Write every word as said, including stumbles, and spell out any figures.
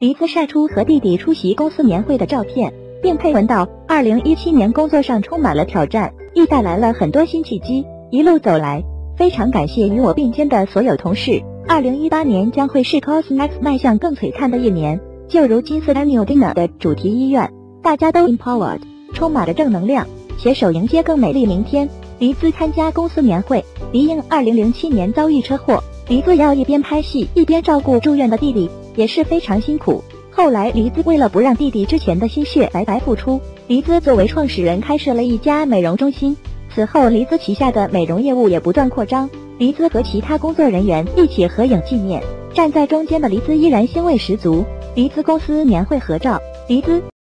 黎姿晒出和弟弟出席公司年会的照片，并配文道：二零一七年工作上充满了挑战，亦带来了很多新契机，一路走来，非常感谢与我并肩的所有同事。二零一八年将会是 Cosmax 迈向更璀璨的一年，就如金色 Annual Dinner 的主题医院，大家都 empowered， 充满着正能量，携手迎接更美丽明天。黎姿参加公司年会，黎英二零零七年遭遇车祸，黎姿要一边拍戏一边照顾住院的弟弟，也是非常辛苦。后来黎姿为了不让弟弟之前的心血白白付出，黎姿作为创始人开设了一家美容中心。此后黎姿旗下的美容业务也不断扩张，黎姿和其他工作人员一起合影纪念，站在中间的黎姿依然欣慰十足。黎姿公司年会合照，黎姿